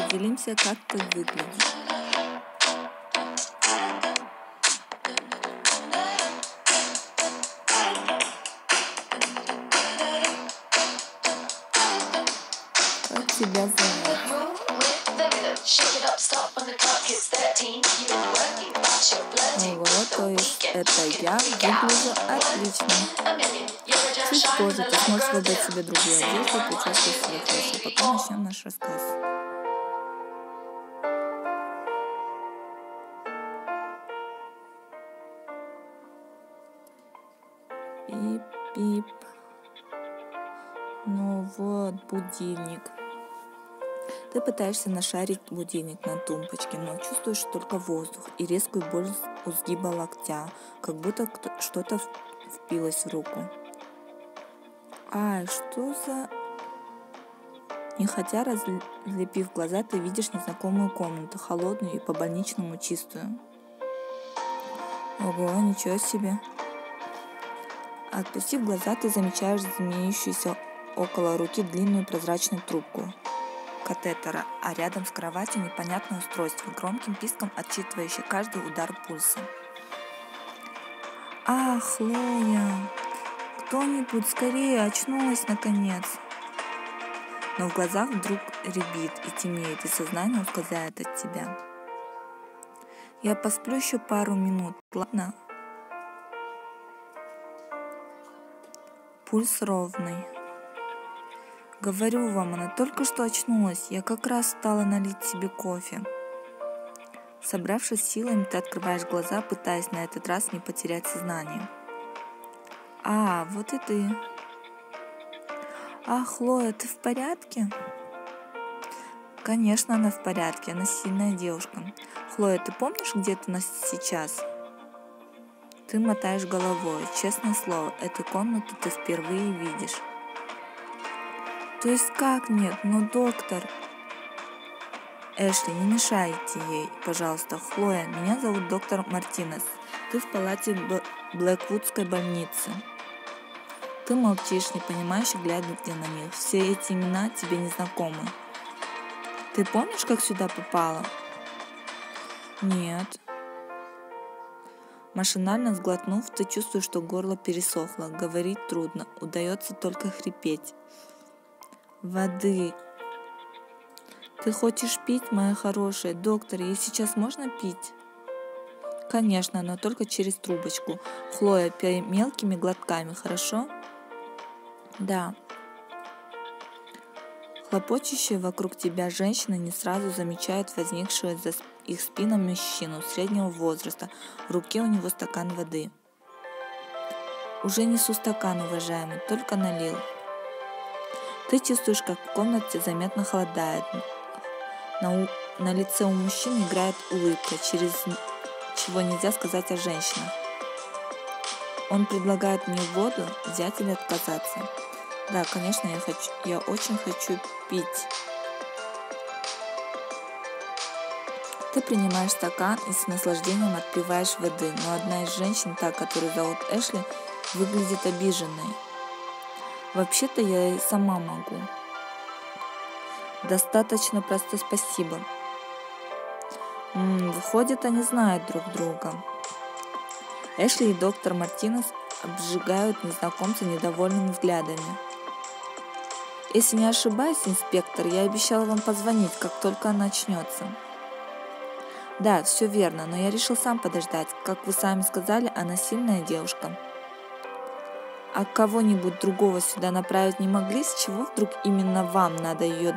поделимся, как ты выглядишь. Как тебя зовут? Ого, то есть это я выгляжу отлично. Чуть позже ты сможешь выбрать себе другую одежду, поучаствовать в своих хорошо. Пока начнем наш рассказ. Пип-пип. Ну вот, будильник. Ты пытаешься нашарить будильник на тумбочке, но чувствуешь только воздух и резкую боль у сгиба локтя, как будто что-то впилось в руку. Ай, что за... Нехотя разлепив глаза, ты видишь незнакомую комнату, холодную и по-больничному чистую. Ого, ничего себе. Отпустив глаза, ты замечаешь змеющуюся около руки длинную прозрачную трубку катетера, а рядом с кроватью непонятное устройство, громким писком отсчитывающее каждый удар пульса. Ах, Хлоя! Кто-нибудь скорее, очнулась наконец! Но в глазах вдруг рябит и темнеет, и сознание ускользает от тебя. Я посплю еще пару минут, ладно? Пульс ровный. Говорю вам, она только что очнулась, я как раз стала налить себе кофе. Собравшись силами, ты открываешь глаза, пытаясь на этот раз не потерять сознание. А, вот и ты. А, Хлоя, ты в порядке? Конечно, она в порядке, она сильная девушка. Хлоя, ты помнишь, где ты сейчас? Ты мотаешь головой. Честное слово, эту комнату ты впервые видишь. То есть как нет? Но доктор... Эшли, не мешайте ей, пожалуйста. Хлоя, меня зовут доктор Мартинес. Ты в палате Блэквудской больницы. Ты молчишь, непонимающе глядя на них. Все эти имена тебе не знакомы. Ты помнишь, как сюда попала? Нет. Машинально сглотнув, ты чувствуешь, что горло пересохло. Говорить трудно, удается только хрипеть. Воды. Ты хочешь пить, моя хорошая? Доктор, ей сейчас можно пить? Конечно, но только через трубочку. Хлоя, пей мелкими глотками, хорошо? Да. Хлопочущие вокруг тебя женщины не сразу замечают возникшую за их спинами мужчину среднего возраста. В руке у него стакан воды. Уже несу стакан, уважаемый, только налил. Ты чувствуешь, как в комнате заметно холодает. На лице у мужчины играет улыбка, через чего нельзя сказать о женщинах. Он предлагает мне воду, взять или отказаться. Да, конечно, я очень хочу пить. Ты принимаешь стакан и с наслаждением отпиваешь воды, но одна из женщин, та, которую зовут Эшли, выглядит обиженной. Вообще-то я и сама могу. Достаточно просто спасибо. Выходит, они знают друг друга. Эшли и доктор Мартинес обжигают незнакомца недовольными взглядами. Если не ошибаюсь, инспектор, я обещала вам позвонить, как только она очнется. Да, все верно, но я решил сам подождать. Как вы сами сказали, она сильная девушка. А кого-нибудь другого сюда направить не могли? С чего вдруг именно вам надо ее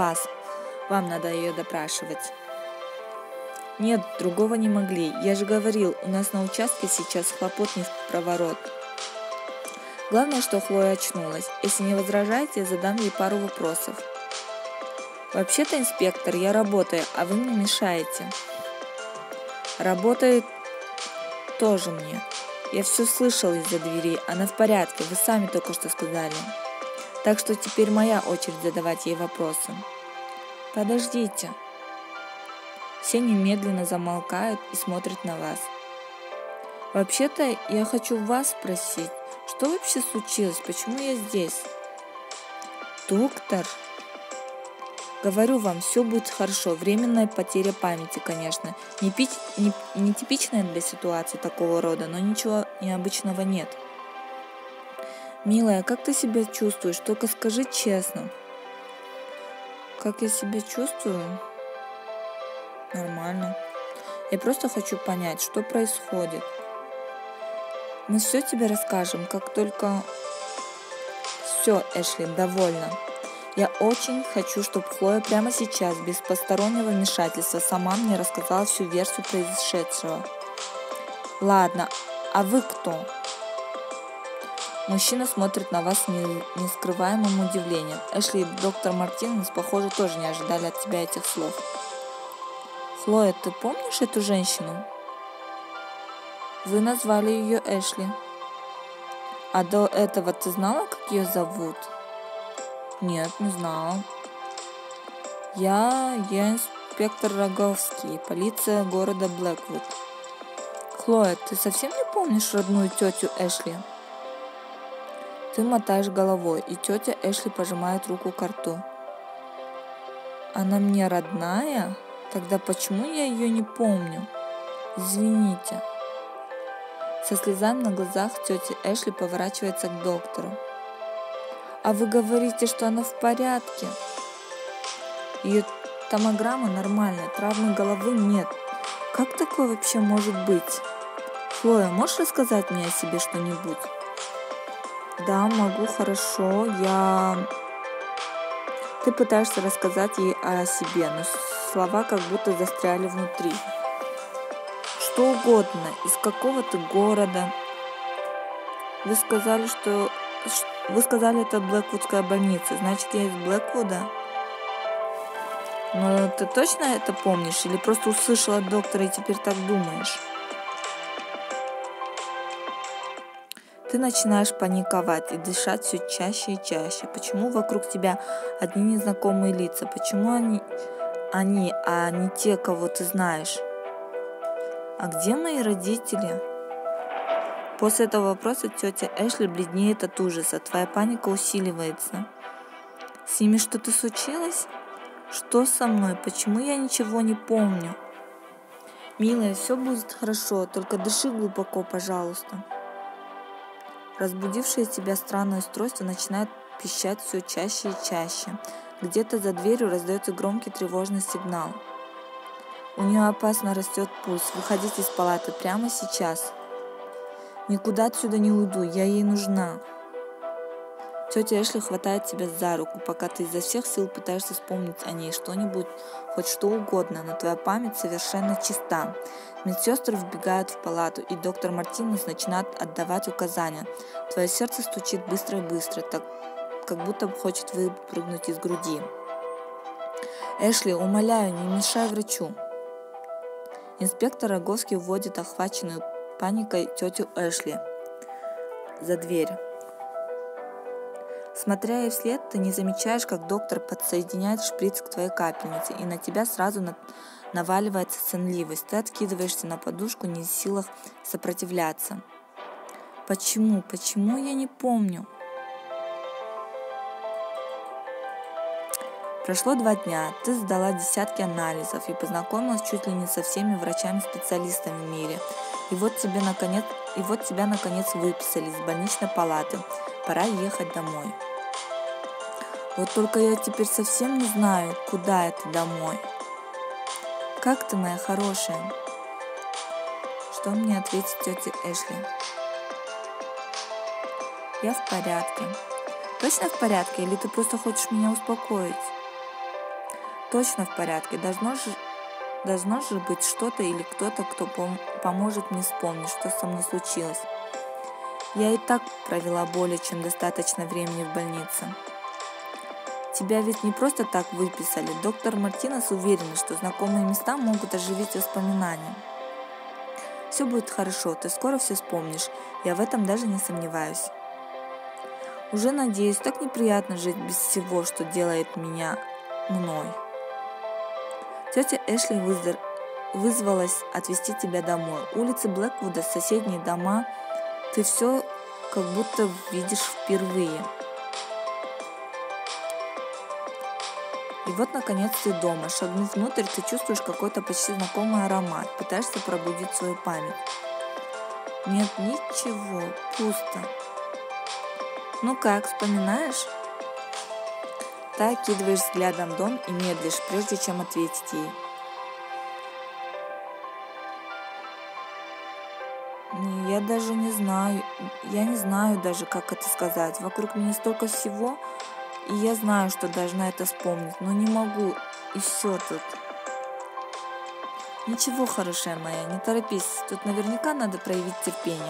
допрашивать? Нет, другого не могли. Я же говорил, у нас на участке сейчас хлопот не в проворот. Главное, что Хлоя очнулась. Если не возражаете, я задам ей пару вопросов. Вообще-то, инспектор, я работаю, а вы мне мешаете. Работает тоже мне. Я все слышал из-за двери. Она в порядке, вы сами только что сказали. Так что теперь моя очередь задавать ей вопросы. Подождите. Все немедленно замолкают и смотрят на вас. Вообще-то я хочу вас спросить, что вообще случилось? Почему я здесь? Доктор? Говорю вам, все будет хорошо. Временная потеря памяти, конечно. Не типичная для ситуации такого рода, но ничего необычного нет. Милая, как ты себя чувствуешь? Только скажи честно. Как я себя чувствую? Нормально. Я просто хочу понять, что происходит. Мы все тебе расскажем, как только... Все, Эшли, довольно. Я очень хочу, чтобы Хлоя прямо сейчас, без постороннего вмешательства, сама мне рассказала всю версию произошедшего. Ладно, а вы кто? Мужчина смотрит на вас с нескрываемым удивлением. Эшли и доктор Мартинес, похоже, тоже не ожидали от тебя этих слов. Хлоя, ты помнишь эту женщину? Вы назвали ее Эшли. А до этого ты знала, как ее зовут? Нет, не знала. Я инспектор Роговский, полиция города Блэквуд. Хлоя, ты совсем не помнишь родную тетю Эшли? Ты мотаешь головой, и тетя Эшли пожимает руку к рту. Она мне родная? Тогда почему я ее не помню? Извините. Со слезами на глазах тетя Эшли поворачивается к доктору. А вы говорите, что она в порядке? Ее томограмма нормальная, травмы головы нет. Как такое вообще может быть? Хлоя, можешь рассказать мне о себе что-нибудь? Да, могу, хорошо. Ты пытаешься рассказать ей о себе, но слова как будто застряли внутри. Что угодно. Из какого ты города? Вы сказали, это Блэквудская больница. Значит, я из Блэквуда? Но ты точно это помнишь? Или просто услышала от доктора и теперь так думаешь? Ты начинаешь паниковать и дышать все чаще и чаще. Почему вокруг тебя одни незнакомые лица? Почему они, а не те, кого ты знаешь? А где мои родители? После этого вопроса тетя Эшли бледнеет от ужаса. Твоя паника усиливается. С ними что-то случилось? Что со мной? Почему я ничего не помню? Милая, все будет хорошо, только дыши глубоко, пожалуйста. Разбудившее тебя странное устройство начинает пищать все чаще и чаще. Где-то за дверью раздается громкий тревожный сигнал. У нее опасно растет пульс. Выходите из палаты прямо сейчас. Никуда отсюда не уйду, я ей нужна. Тетя Эшли хватает тебя за руку, пока ты изо всех сил пытаешься вспомнить о ней что-нибудь, хоть что угодно, но твоя память совершенно чиста. Медсестры вбегают в палату, и доктор Мартинес начинает отдавать указания. Твое сердце стучит быстро и быстро, так как будто хочет выпрыгнуть из груди. Эшли, умоляю, не мешай врачу. Инспектор Роговский вводит охваченную паникой тетю Эшли за дверь. Смотря ей вслед, ты не замечаешь, как доктор подсоединяет шприц к твоей капельнице, и на тебя сразу наваливается сонливость. Ты откидываешься на подушку, не в силах сопротивляться. Почему? Почему я не помню? Прошло 2 дня, ты сдала десятки анализов и познакомилась чуть ли не со всеми врачами-специалистами в мире. И вот тебя наконец выписали из больничной палаты. Пора ехать домой. Вот только я теперь совсем не знаю, куда это домой. Как ты, моя хорошая? Что мне ответит тетя Эшли? Я в порядке. Точно в порядке, или ты просто хочешь меня успокоить? Точно в порядке. Должно же быть что-то или кто-то, кто поможет мне вспомнить, что со мной случилось. Я и так провела более чем достаточно времени в больнице. Тебя ведь не просто так выписали. Доктор Мартинес уверен, что знакомые места могут оживить воспоминания. Все будет хорошо, ты скоро все вспомнишь. Я в этом даже не сомневаюсь. Уже надеюсь, так неприятно жить без всего, что делает меня мной. Тетя Эшли вызвалась отвезти тебя домой. Улицы Блэквуда, соседние дома, ты все как будто видишь впервые. И вот, наконец, ты дома. Шагнув внутрь, ты чувствуешь какой-то почти знакомый аромат. Пытаешься пробудить свою память. Нет ничего, пусто. Ну как, вспоминаешь? Ты окидываешь взглядом дом и медлишь, прежде чем ответить ей. Я даже не знаю, я не знаю даже, как это сказать. Вокруг меня столько всего, и я знаю, что должна это вспомнить, но не могу, и все тут. Ничего, хорошая моя, не торопись, тут наверняка надо проявить терпение.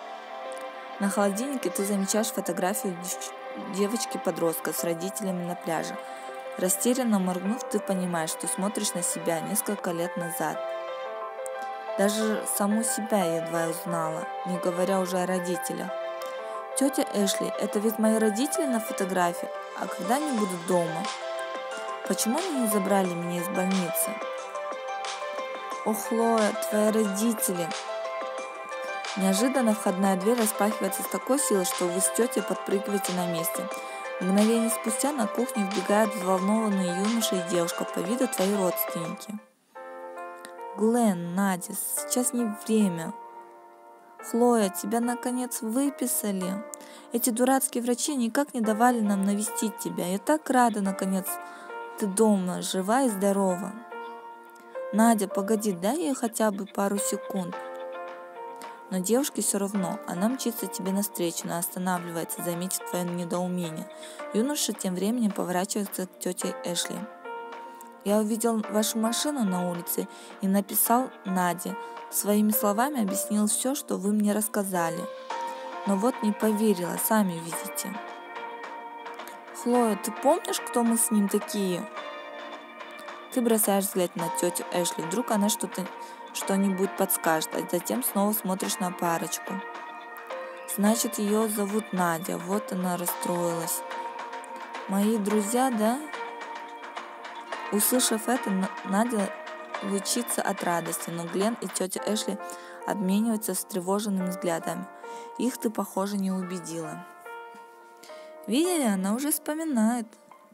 На холодильнике ты замечаешь фотографию девочки-подростка с родителями на пляже. Растерянно моргнув, ты понимаешь, что смотришь на себя несколько лет назад. Даже саму себя едва узнала, не говоря уже о родителях. Тетя Эшли, это ведь мои родители на фотографии, а когда они будут дома? Почему они не забрали меня из больницы? О, Хлоя, твои родители! Неожиданно входная дверь распахивается с такой силой, что вы с тетей подпрыгиваете на месте. Мгновение спустя на кухню вбегают взволнованные юноша и девушка, по виду твои родственники. Глен, Надя, сейчас не время. Хлоя, тебя наконец выписали. Эти дурацкие врачи никак не давали нам навестить тебя. Я так рада, наконец, ты дома, жива и здорова. Надя, погоди, дай ей хотя бы пару секунд. Но девушке все равно, она мчится тебе навстречу, но останавливается, заметив твое недоумение. Юноша тем временем поворачивается к тете Эшли. Я увидел вашу машину на улице и написал Наде. Своими словами объяснил все, что вы мне рассказали. Но вот не поверила, сами видите. Хлоя, ты помнишь, кто мы с ним такие? Ты бросаешь взгляд на тетю Эшли, вдруг она что-нибудь подскажет, а затем снова смотришь на парочку. Значит, ее зовут Надя, вот она расстроилась. Мои друзья, да? Услышав это, Надя лучится от радости, но Глен и тетя Эшли обмениваются встревоженными взглядами. Их ты, похоже, не убедила. Видели, она уже вспоминает.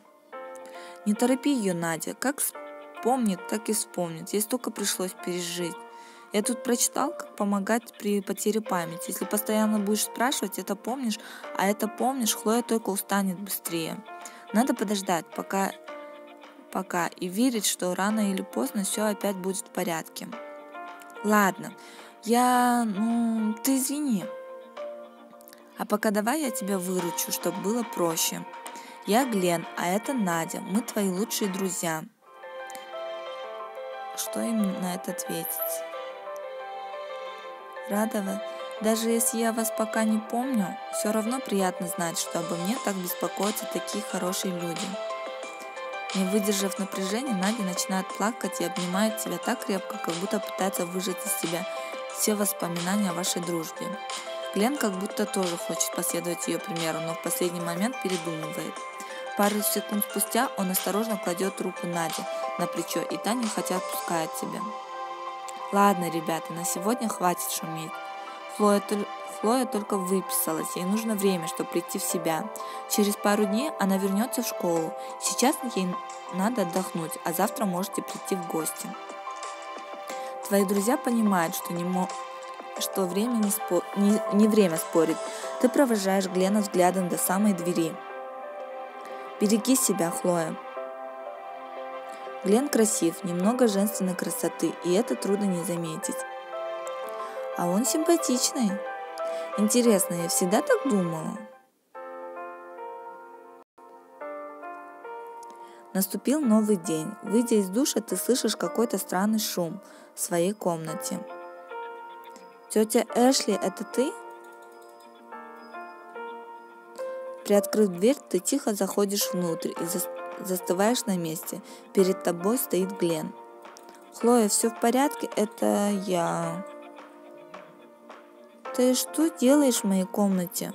Не торопи ее, Надя, как вспомнит, так и вспомнит. Ей столько пришлось пережить. Я тут прочитал, как помогать при потере памяти. Если постоянно будешь спрашивать, это помнишь, а это помнишь, Хлоя только устанет быстрее. Надо подождать, пока и верить, что рано или поздно все опять будет в порядке. Ладно, ты извини. А пока давай я тебя выручу, чтобы было проще. Я Глен, а это Надя, мы твои лучшие друзья. Что им на это ответить? Радова, даже если я вас пока не помню, все равно приятно знать, что обо мне так беспокоятся такие хорошие люди. Не выдержав напряжения, Надя начинает плакать и обнимает тебя так крепко, как будто пытается выжать из себя все воспоминания о вашей дружбе. Глен как будто тоже хочет последовать ее примеру, но в последний момент передумывает. Пару секунд спустя он осторожно кладет руку Наде на плечо, и та нехотя отпускает тебя. Ладно, ребята, на сегодня хватит шуметь. Хлоя только выписалась, ей нужно время, чтобы прийти в себя. Через пару дней она вернется в школу. Сейчас ей надо отдохнуть, а завтра можете прийти в гости. Твои друзья понимают, что время не время спорить. Ты провожаешь Глена взглядом до самой двери. Береги себя, Хлоя. Глен красив, немного женственной красоты, и это трудно не заметить. А он симпатичный. Интересно, я всегда так думала. Наступил новый день. Выйдя из душа, ты слышишь какой-то странный шум в своей комнате. Тетя Эшли, это ты? Приоткрыв дверь, ты тихо заходишь внутрь и застываешь на месте. Перед тобой стоит Глен. Хлоя, все в порядке? Это я. Ты что делаешь в моей комнате?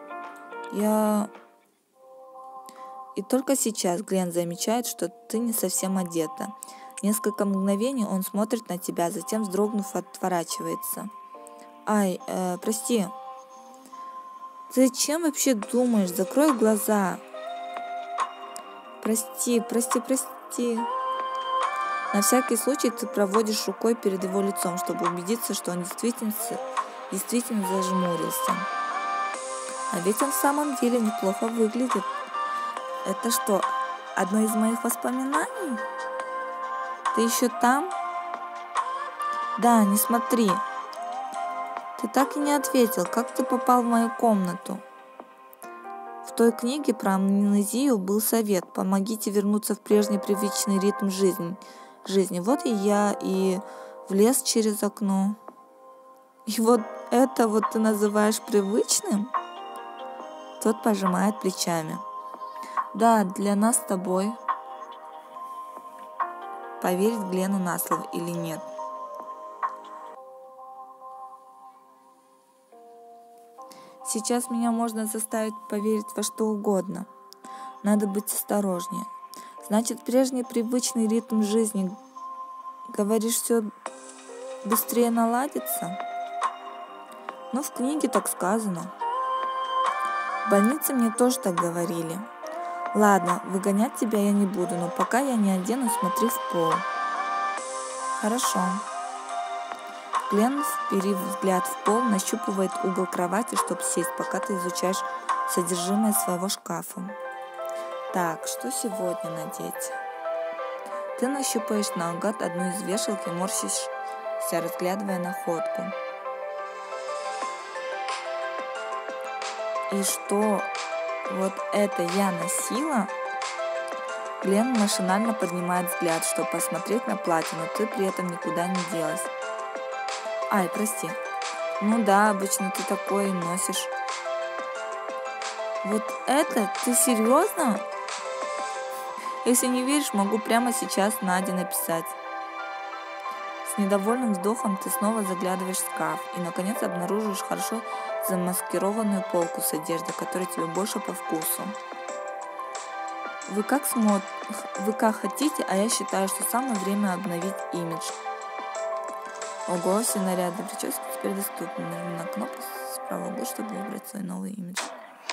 И только сейчас Глен замечает, что ты не совсем одета. Несколько мгновений он смотрит на тебя, затем, вздрогнув, отворачивается. Прости. Ты зачем вообще думаешь? Закрой глаза. Прости, прости, прости. На всякий случай ты проводишь рукой перед его лицом, чтобы убедиться, что он действительно зажмурился. А ведь он в самом деле неплохо выглядит. Это что, одно из моих воспоминаний? Ты еще там? Да, не смотри. Ты так и не ответил, как ты попал в мою комнату. В той книге про амнезию был совет: помогите вернуться в прежний привычный ритм жизни. Вот и я и влез через окно. И вот это вот ты называешь привычным? Тот пожимает плечами. Да, для нас с тобой. Поверить Глену на слово или нет? Сейчас меня можно заставить поверить во что угодно. Надо быть осторожнее. Значит, прежний привычный ритм жизни, говоришь, все быстрее наладится? Ну, в книге так сказано. В больнице мне тоже так говорили. Ладно, выгонять тебя я не буду, но пока я не одену, смотри в пол. Хорошо. Глен, вперив взгляд в пол, нащупывает угол кровати, чтобы сесть, пока ты изучаешь содержимое своего шкафа. Так, что сегодня надеть? Ты нащупаешь наугад одну из вешалок и морщишься, разглядывая находку. И что, вот это я носила? Глен машинально поднимает взгляд, чтобы посмотреть на платье, но ты при этом никуда не делась. Ай, прости. Ну да, обычно ты такое и носишь. Вот это? Ты серьезно? Если не веришь, могу прямо сейчас Наде написать. С недовольным вздохом ты снова заглядываешь в шкаф и, наконец, обнаруживаешь хорошо замаскированную полку с одеждой, которая тебе больше по вкусу. Вы как хотите, а я считаю, что самое время обновить имидж. Ого, все наряды прически теперь доступны. Нажми на кнопку справа угла, чтобы выбрать свой новый имидж.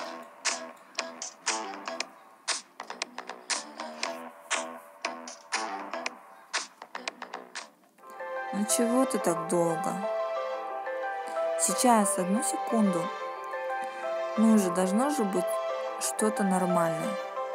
Ну чего ты так долго? Сейчас, одну секунду. Ну же, должно же быть что-то нормальное.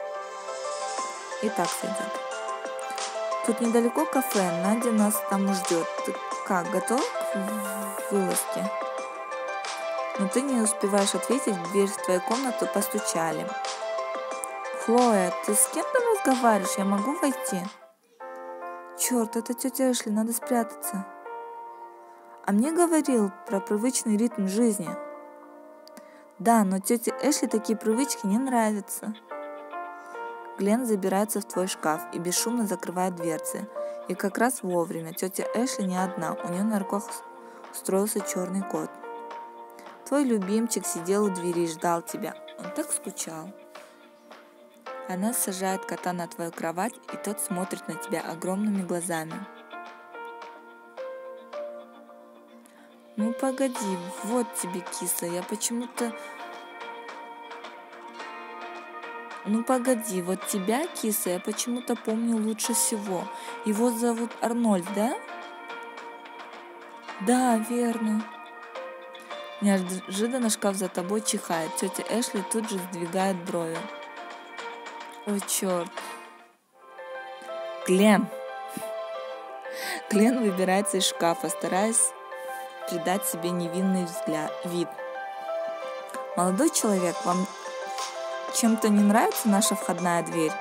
Итак, сойдет. Тут недалеко кафе, Надя нас там ждет. Ты как, готов к вылазке? Но ты не успеваешь ответить, в дверь в твою комнату постучали. Хлоя, ты с кем там разговариваешь? Я могу войти? Черт, это тетя Эшли, надо спрятаться. А мне говорил про привычный ритм жизни. Да, но тете Эшли такие привычки не нравятся. Глен забирается в твой шкаф и бесшумно закрывает дверцы. И как раз вовремя. Тетя Эшли не одна, у нее на руках устроился черный кот. Твой любимчик сидел у двери и ждал тебя. Он так скучал. Она сажает кота на твою кровать, и тот смотрит на тебя огромными глазами. Ну погоди, вот тебе киса, я почему-то... Ну погоди, вот тебя, киса, я почему-то помню лучше всего. Его зовут Арнольд, да? Да, верно. Неожиданно шкаф за тобой чихает. Тетя Эшли тут же сдвигает брови. Ой, черт. Глен выбирается из шкафа, стараясь придать себе невинный вид. Молодой человек, вам чем-то не нравится наша входная дверь?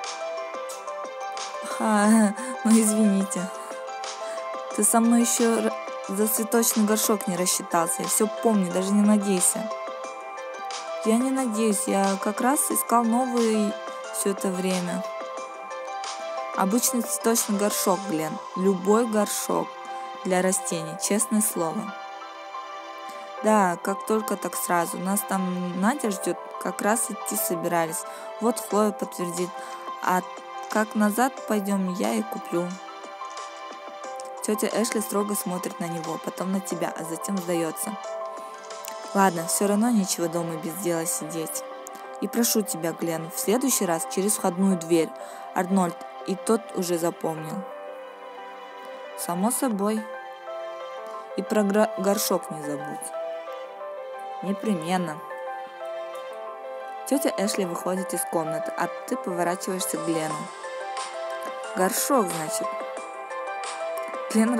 Ну извините. Ты со мной еще за цветочный горшок не рассчитался. Я все помню, даже не надейся. Я не надеюсь, я как раз искал новый все это время. Обычный цветочный горшок, Глен. Любой горшок для растений, честное слово. Да, как только, так сразу. Нас там Надя ждет, как раз идти собирались. Вот Хлоя подтвердит. А как назад пойдем, я и куплю. Тетя Эшли строго смотрит на него, потом на тебя, а затем сдается. Ладно, все равно нечего дома без дела сидеть. И прошу тебя, Глен, в следующий раз через входную дверь. Арнольд, и тот уже запомнил. Само собой. И про горшок не забудь. Непременно. Тетя Эшли выходит из комнаты, а ты поворачиваешься к Глену. Горшок, значит. Глен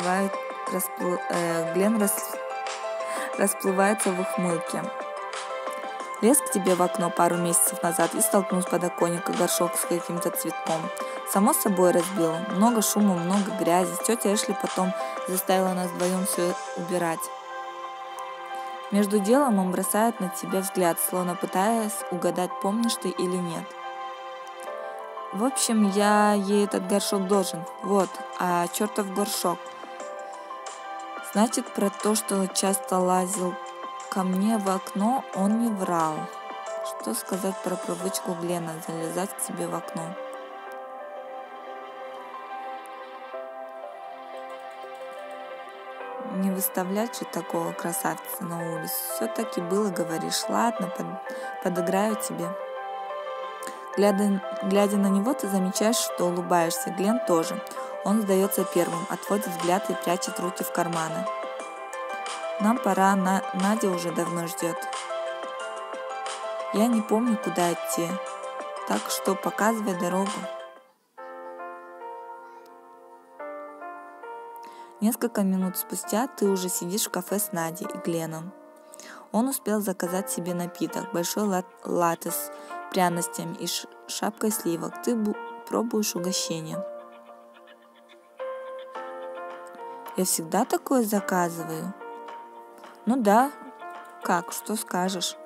расплывается в ухмылке. Лез к тебе в окно пару месяцев назад и столкнул с подоконника горшок с каким-то цветком. Само собой разбил. Много шума, много грязи. Тетя Эшли потом заставила нас вдвоем все убирать. Между делом он бросает на тебя взгляд, словно пытаясь угадать, помнишь ты или нет. В общем, я ей этот горшок должен. Вот, а чертов горшок. Значит, про то, что часто лазил ко мне в окно, он не врал. Что сказать про привычку Глена залезать к тебе в окно? Не выставлять же такого красавца на улицу. Все-таки было, говоришь, ладно, подыграю тебе. Глядя на него, ты замечаешь, что улыбаешься. Глен тоже. Он сдается первым, отводит взгляд и прячет руки в карманы. Нам пора, Надя уже давно ждет. Я не помню, куда идти, так что показывай дорогу. Несколько минут спустя ты уже сидишь в кафе с Надей и Гленом. Он успел заказать себе напиток, большой латте с пряностями и шапкой сливок. Ты пробуешь угощение. Я всегда такое заказываю. Ну да, как, что скажешь?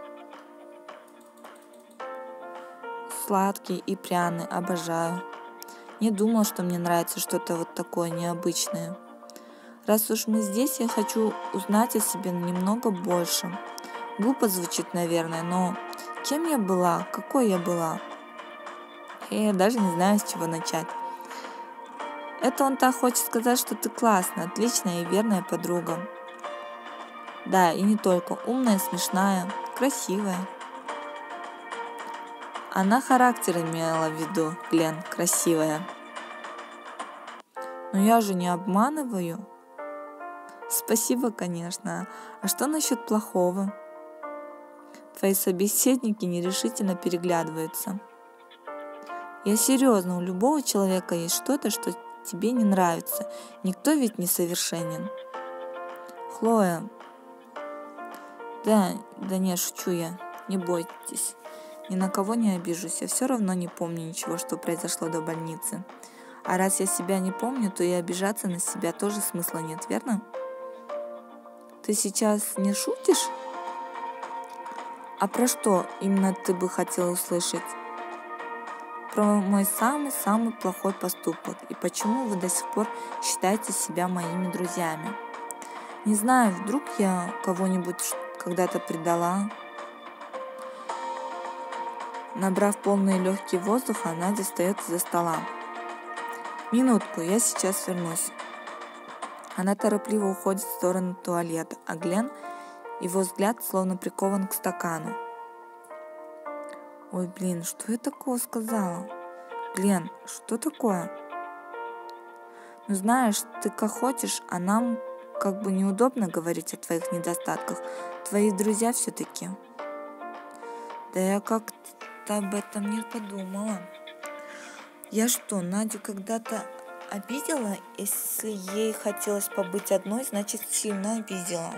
Сладкий и пряный, обожаю. Не думал, что мне нравится что-то вот такое необычное. Раз уж мы здесь, я хочу узнать о себе немного больше. Глупо звучит, наверное, но кем я была? Какой я была? Я даже не знаю, с чего начать. Это он так хочет сказать, что ты классная, отличная и верная подруга. Да, и не только. Умная, смешная, красивая. Она характер имела в виду, Глен, красивая. Но я же не обманываю. Спасибо, конечно. А что насчет плохого? Твои собеседники нерешительно переглядываются. Я серьезно, у любого человека есть что-то, что тебе не нравится. Никто ведь не совершенен. Хлоя. Да не, шучу я. Не бойтесь. Ни на кого не обижусь. Я все равно не помню ничего, что произошло до больницы. А раз я себя не помню, то и обижаться на себя тоже смысла нет, верно? Ты сейчас не шутишь? А про что именно ты бы хотела услышать? Про мой самый-самый плохой поступок и почему вы до сих пор считаете себя моими друзьями. Не знаю, вдруг я кого-нибудь когда-то предала. Набрав полные легкие воздуха, Надя встает из-за стола. Минутку, я сейчас вернусь. Она торопливо уходит в сторону туалета, а Глен, его взгляд словно прикован к стакану. Ой, блин, что я такого сказала? Глен, что такое? Ну знаешь, ты как хочешь, а нам как бы неудобно говорить о твоих недостатках. Твои друзья все-таки. Да я как-то об этом не подумала. Я что, Надю когда-то обидела? Если ей хотелось побыть одной, значит сильно обидела.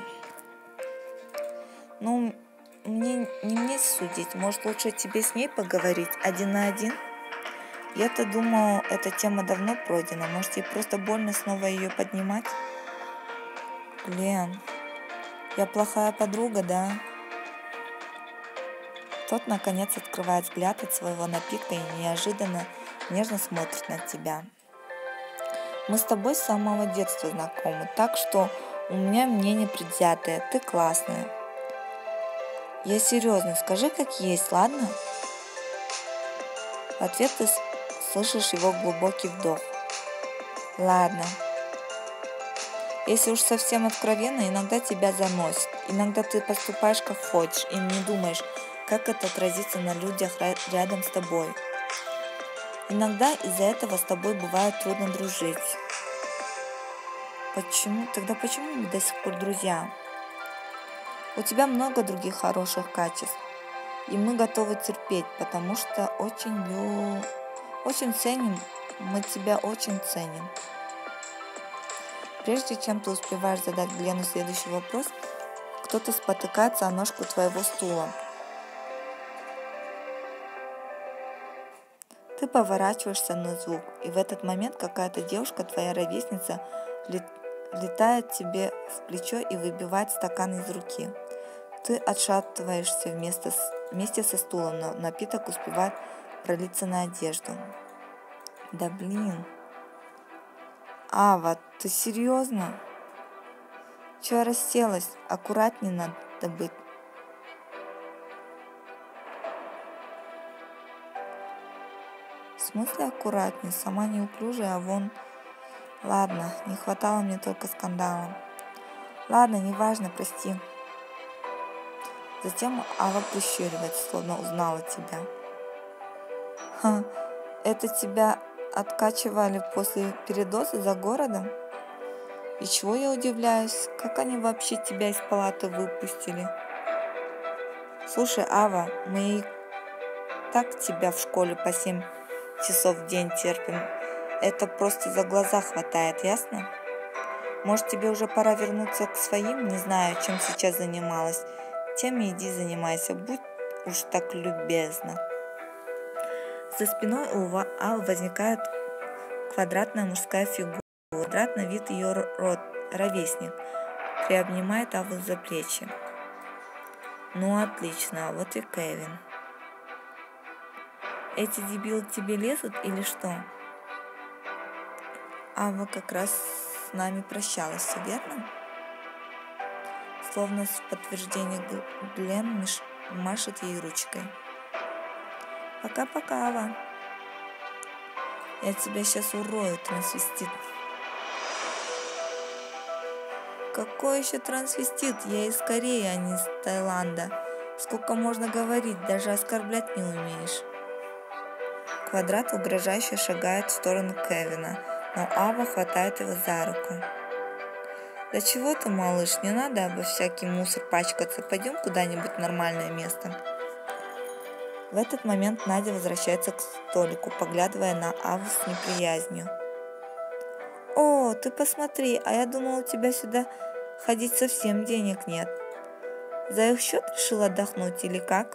Ну, не мне судить. Может, лучше тебе с ней поговорить один на один? Я-то думала, эта тема давно пройдена. Может, ей просто больно снова ее поднимать? Лен, я плохая подруга, да? Тот, наконец, открывает взгляд от своего напитка и неожиданно нежно смотрит на тебя. Мы с тобой с самого детства знакомы, так что у меня мнение предвзятое. Ты классная. Я серьезно, скажи, как есть, ладно? В ответ ты слышишь его глубокий вдох. Ладно. Если уж совсем откровенно, иногда тебя заносит. Иногда ты поступаешь как хочешь и не думаешь, как это отразится на людях рядом с тобой. Иногда из-за этого с тобой бывает трудно дружить. Тогда почему мы до сих пор друзья? У тебя много других хороших качеств, и мы готовы терпеть, потому что очень ценим, мы тебя очень ценим. Прежде чем ты успеваешь задать Глену следующий вопрос, кто-то спотыкается о ножку твоего стула. Ты поворачиваешься на звук, и в этот момент какая-то девушка, твоя ровесница, летает тебе в плечо и выбивает стакан из руки. Ты отшатываешься вместе со стулом, но напиток успевает пролиться на одежду. Да блин. Ава, ты серьезно? Чего расселась? Аккуратнее надо быть. В смысле аккуратнее? Сама неуклюжая, а вон... Ладно, не хватало мне только скандала. Ладно, неважно, прости. Затем Ава прищуривается, словно узнала тебя. Ха, это тебя откачивали после передоза за городом? И чего я удивляюсь, как они вообще тебя из палаты выпустили? Слушай, Ава, мы и так тебя в школе по 7 часов в день терпим. Это просто за глаза хватает, ясно? Может, тебе уже пора вернуться к своим? Не знаю, чем сейчас занималась. Тем иди занимайся, будь уж так любезна. За спиной у Авы возникает квадратная мужская фигура. Квадрат на вид ее ровесник. Приобнимает Аву за плечи. Ну отлично, а вот и Кевин. Эти дебилы к тебе лезут или что? Ава как раз с нами прощалась, все верно? Словно в подтверждение Глен машет ей ручкой. Пока-пока, Ава. Я тебя сейчас урою, трансвестит. Какой еще трансвестит? Я из Кореи, а не из Таиланда. Сколько можно говорить, даже оскорблять не умеешь. Квадрат угрожающе шагает в сторону Кевина, но Ава хватает его за руку. Да чего ты, малыш, не надо обо всякий мусор пачкаться, пойдем куда-нибудь в нормальное место. В этот момент Надя возвращается к столику, поглядывая на Аву с неприязнью. О, ты посмотри, а я думала, у тебя сюда ходить совсем денег нет. За их счет решил отдохнуть или как?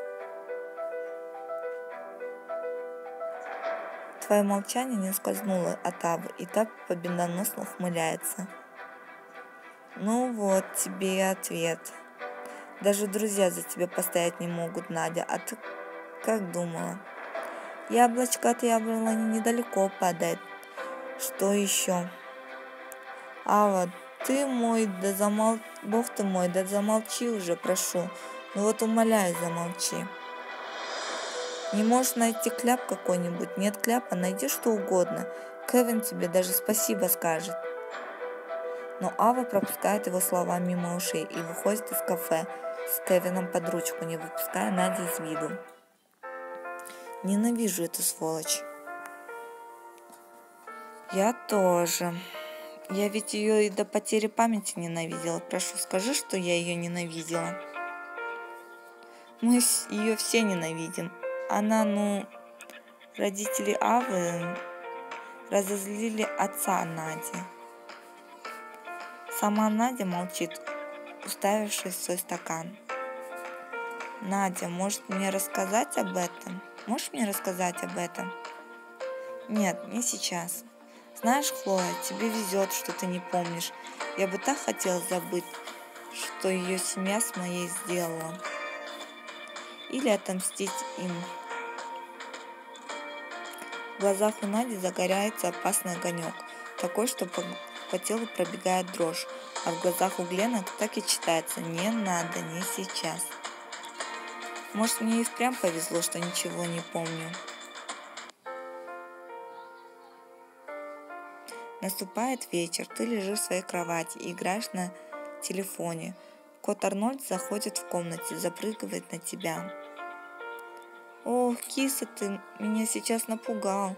Твое молчание не скользнуло от Авы, и та победоносно ухмыляется. Ну вот тебе и ответ. Даже друзья за тебя постоять не могут, Надя, а ты как думала? Яблочко от яблони недалеко падает. Что еще? Ава, ты мой, Бог ты мой, да замолчи уже, прошу. Ну вот умоляю, замолчи. Не можешь найти кляп какой-нибудь? Нет кляпа, найди что угодно. Кевин тебе даже спасибо скажет. Но Ава пропускает его слова мимо ушей и выходит из кафе с Кевином под ручку, не выпуская Надю из виду. Ненавижу эту сволочь. Я тоже. Я ведь ее и до потери памяти ненавидела. Прошу, скажи, что я ее ненавидела. Мы ее все ненавидим. Она, родители Авы разозлили отца Нади. Сама Надя молчит, уставившись в свой стакан. Надя, может мне рассказать об этом? Можешь мне рассказать об этом? Нет, не сейчас. Знаешь, Хлоя, тебе везет, что ты не помнишь. Я бы так хотела забыть, что ее семья с моей сделала. Или отомстить им. В глазах у Нади загорается опасный огонек, такой, что по телу пробегает дрожь, а в глазах у Глена так и читается: не надо, не сейчас. Может, мне и впрямь повезло, что ничего не помню. Наступает вечер, ты лежишь в своей кровати и играешь на телефоне. Кот Арнольд заходит в комнате, запрыгивает на тебя. Ох, киса, ты меня сейчас напугал.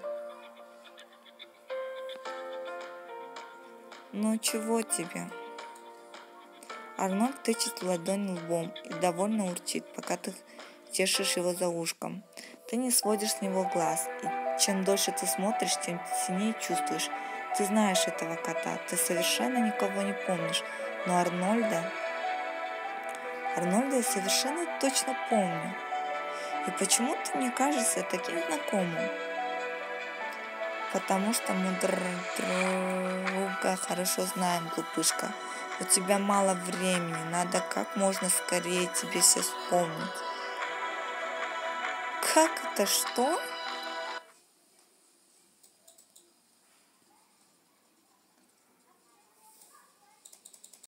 Ну чего тебе? Арнольд тычет в ладонь лбом и довольно урчит, пока ты чешешь его за ушком. Ты не сводишь с него глаз, и чем дольше ты смотришь, тем сильнее чувствуешь. Ты знаешь этого кота, ты совершенно никого не помнишь, но Арнольда я совершенно точно помню. И почему-то мне кажется таким знакомым. Потому что мы друга хорошо знаем, глупышка. У тебя мало времени, надо как можно скорее тебе все вспомнить. Как это что?